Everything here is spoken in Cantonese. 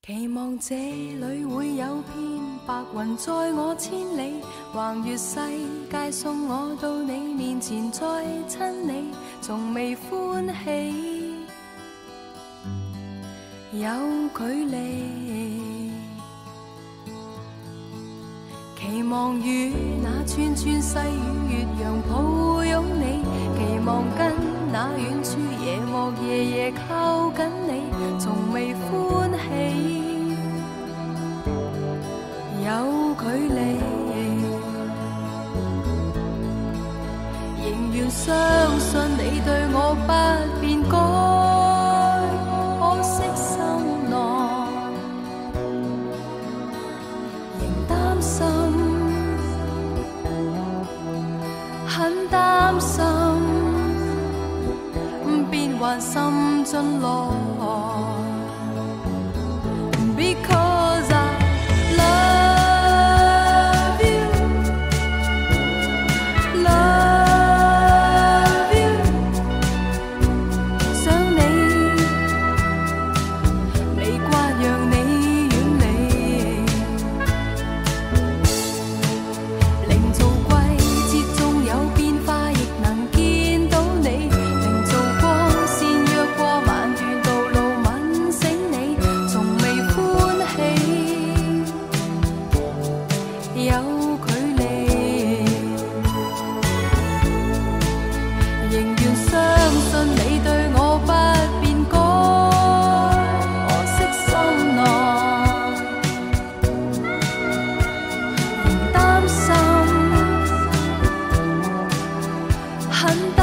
期望這裏會有片白雲載我千里，橫越世界送我到你面前，再親你，從未歡喜有距離。期望與那串串細雨越洋抱擁你，期望跟那遠處夜幕夜夜靠緊你，從未歡喜有距離。仍願相信你對我不變改，可惜心內仍擔心，很擔心變幻心進來。Because I love you, love you， 想你未慣讓你遠離，令做季節中有變化，亦能見到你，令做光線躍過萬段道路，吻醒你，從未歡喜有距離。仍願相信你對我不變改，可惜心內仍擔心，很擔